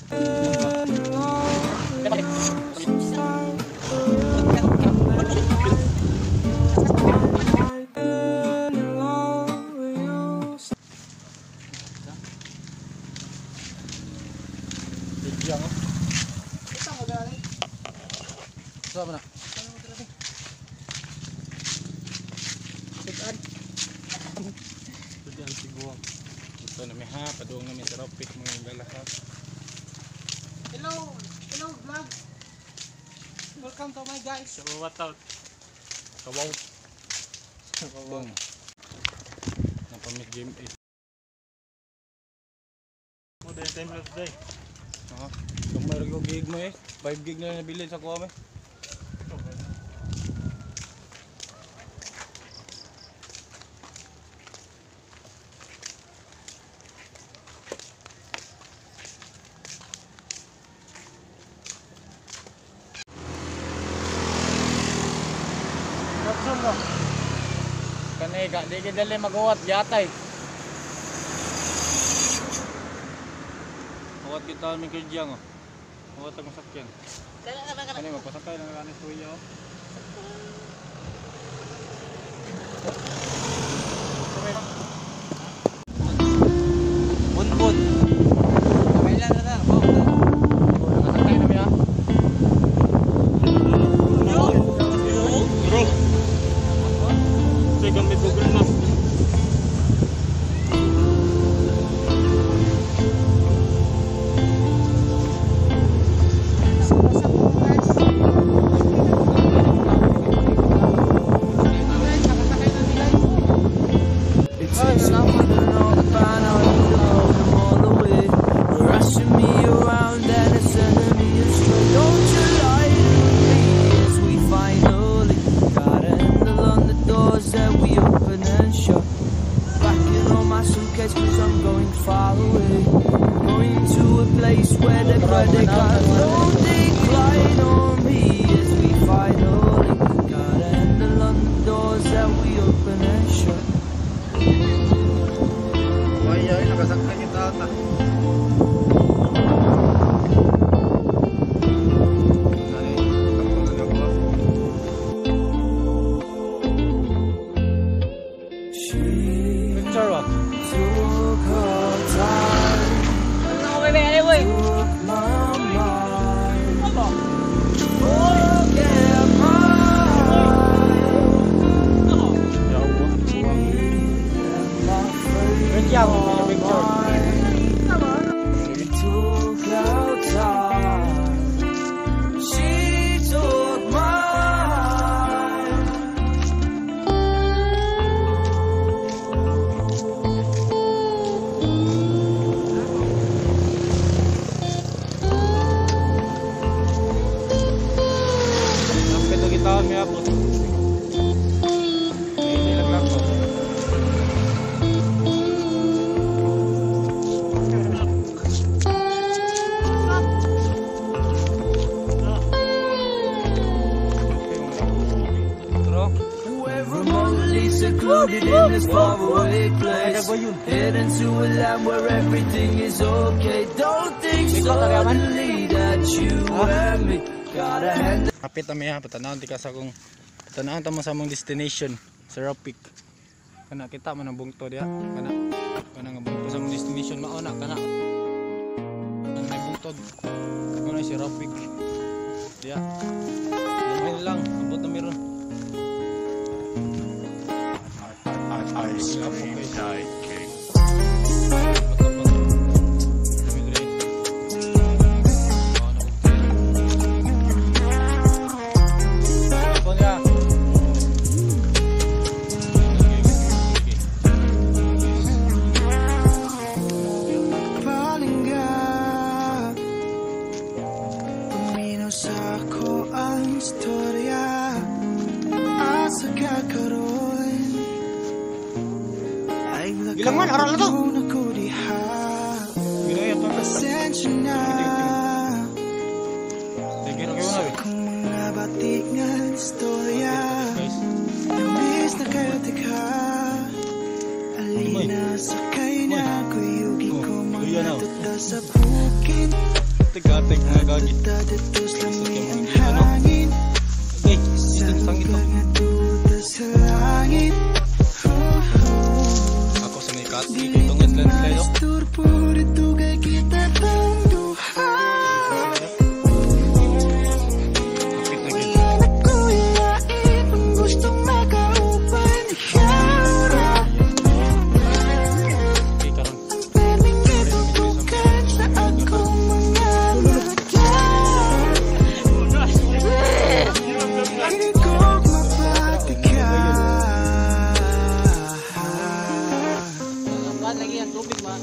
Sama na. Tudian siguang. Ito na may ha, paduong namin Sirao Peak mga lalaka. Hello vlog. Welcome to my guys. So what out? Kawaw. Kawaw. Napamit game 8. Mo day time lapse day. Ha? Kung mayroon ko gig mo 5 gig na nabili sa kuha mo. Kanay ka, di ka dali mag-uwat yatay. Uwat kita namin kerjang oh. Uwat ang masakyan. Kanay magpasakay ng ranis tuya oh. Bun-bun. Kamay lang na lang. Nakasakay namin ah. Bro. Gamit Google Maps. Cause I'm going far away, going to a place where the got no decline on me as we finally got a handle on the doors that we open and shut. Ay, nakasaktan yung tata. Picture ba? Secluded in this faraway place, heading to a land where everything is okay. Don't think suddenly that you and me gotta hand. Kapit kami ha, patanawon ti ka sa kung patanawon ta mo sa among destination, Sirao Peak. Kana kita man ang bungto diha, kana nga bungto sa among destination mao na kana. Ang may bungtod. Kana Sirao Peak. Diha. Lang abot na meron. Ice cream night king. Ilang man aral na to? Ginaya to. Tingin kayo na. Kung mga batik nga istorya, namiss na kayo tika. Alina sakay na kuyugi ko mga tuta sa bukid. lagi. Nagtatatos lamig ang hangin. Okay, isang sangit to. Sa langit. Ako sa may kasi, tungod lang kayo. Turpo dito kay kita tang duha. Kapit na gito. Kuyain kung gustong makaupan ikaw. Okay, karang. Ang pwedeng itutukan sa akong mga mata. Hindi ko mapatikan. Lagi ang tubig ba?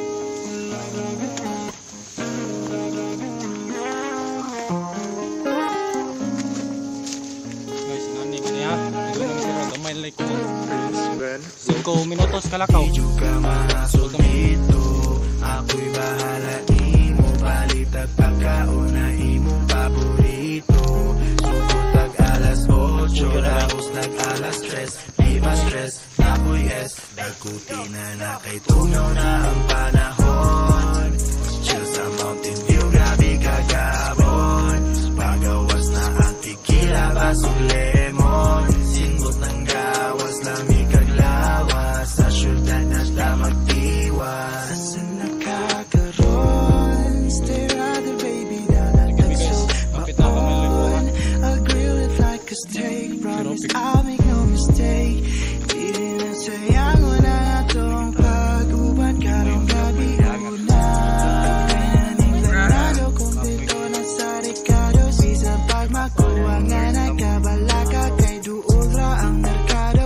Guys, nani ko niya. Ito naman sila, gamay like ko. 5 minutos kalakaw. Medyo ka mahasol dito. Ako'y bahala imo. Balitag pagkaon na imong paborito. Sugod alas 8, laos alas 3. Di ba stress, ako'y S. Dagkuti na kay tunaw na ang panahon. Chill sa Mountain View, grabe kagabon. Pagawas na ang tequila, basog lemon. Singot ng gawas, lamig kaglawas. Sa syudad na siya magtiwas. Saan nakakaroon? Stay rather baby, dalatag so maon. I'll grill it like a steak. Promise I'll make no mistake. Di rin na sayang wala na tong pag-uban. Karong gabi una. Kayaning larado kung dito na sa Ricardo. Bisang pagmakuha nga nagkabalaka. Kay duura ang merkado.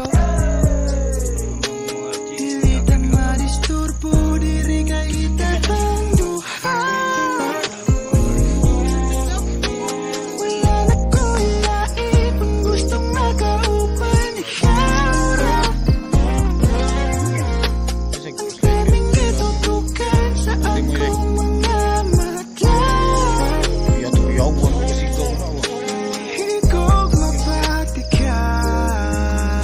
Dilit ang madisturbo. Diri kay itatang duha. Wala na kuyain kung gustong makaupan ikaw. Pwedeng itutukan sa akong mga mata. Hindi ko mapatikan.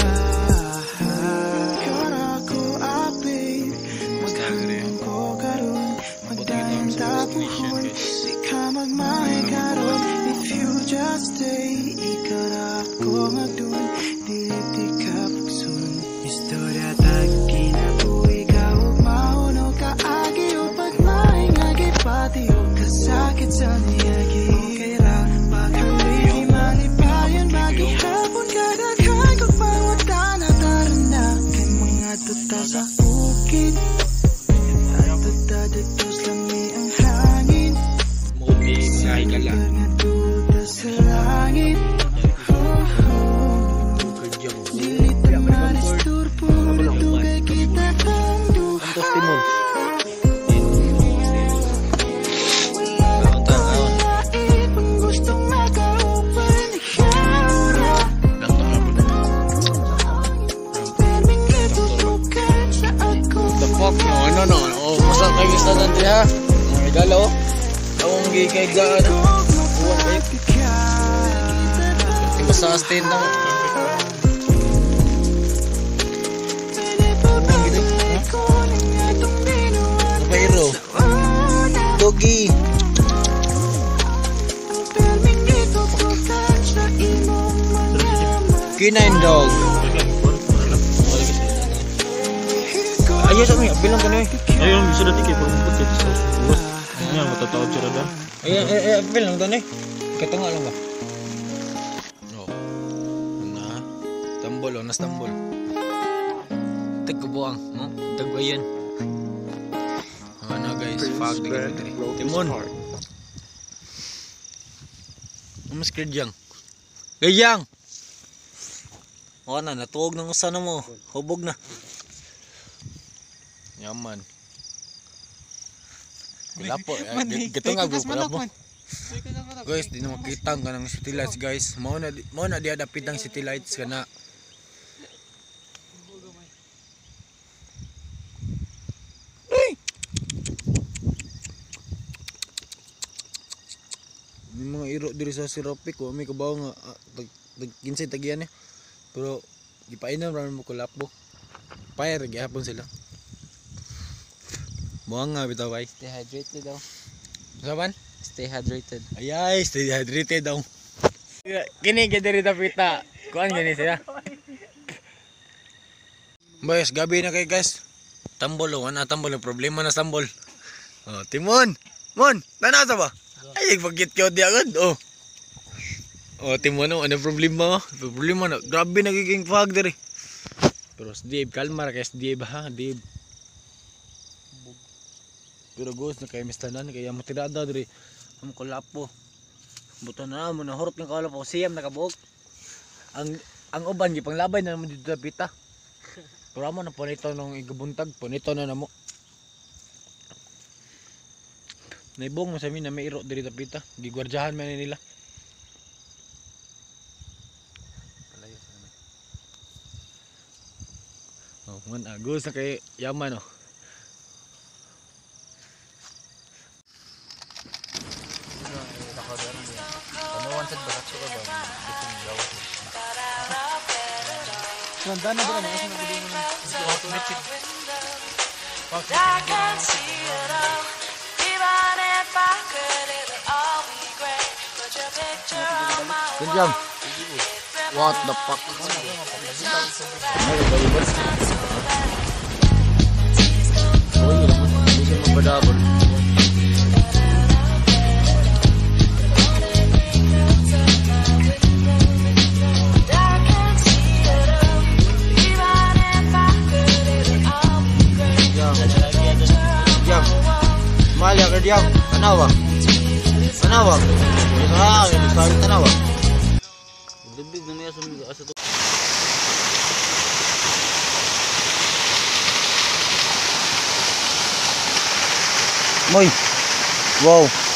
Kara ko ape. Maghangin ko karon. Magdayang tapuhon. Di ka magmahal karon. If you just stay, ikaw na ako magdun. Dili ka pagsun. Istorya tag kinabuhi ka o mauno ka agi o pagmaing agi pati o kasakit sa niyagi. Okay ra, maghalihi malipayan bagi hapon kadaghan kung pangutan na tarana. Kay mga tuta sa bukid. Nagtatatos lami ang hangin. Mubi, mga higala. Nagtuta sa langit. Dilit ang manisturpo. Dito kay kita tang duha. Antos timon. Kuyain kung gustong makaupan ikaw. Pwedeng itutukan sa akong The fuck, no. Oh, masa kayo sa nanti ha? Mga higala oh. Awang gigay gaan. Iba sa astin na. Napairo. Togi. Kinain dog. Ayo sa mga bilang kanay. Ayun, bisa na tikip ang putit sa suot. Ayan, matatawad siya na. Bilang kanay. Katanga lang ba? Oh. Na. Tambol oh, nastambol. Tagkubuang, no? Tagwayan. Ano guys, fog digit diri. Timon. Mas kidyang. Gayang. O na, natuog ng usa na mo. Hubog na. Yaman. Kulapo. Gito nga kulapo. Guys, di na makita ang kanang city lights guys. Mao na diya dapit ang city lights kana. May mga iro diri sa Sirao Peak, may kabaw nga ginsay tagian pero gipainom ra mo kulapo. Fire gyapon sila. Buang nga bitaw guys. Dehydrated daw. Saban? Stay hydrated. Ayay, stay hydrated daw. Kini diri dapita. Kuan gani siya. Boys, gabi na kay guys. Tambol oh, ana tambol problema na tambol. Oh, Timon. Mon, tanaw sa ba? Ay, pagkit ko di agad. Oh. Oh, Timon, ano problema? Problema na. Grabe nagiging fog diri. Pero si Dave, kalma ra kay si Dave ha, Dave. Pero ghost na kay mistanan kay amo tirada diri. Amo kolapo. Buto na mo na horot ng kolapo siyam nakabuok. Ang uban gi panglabay na mo dito sa pita. Pero amo na punito nung igabuntag, punito na namo. Naibong mo sa amin na may iro diri sa pita. Gigwardyahan man nila. Oh, man agos na kay yaman oh. Ganda na ba na? Kasi nagulong na. Kejam. What the fuck? Oh iya, bisa membedabur. Malia kerjam, tanawa. Tanawa. Ah, ini sekali tanawa. Lebih namanya asa tu. Moy. Wow.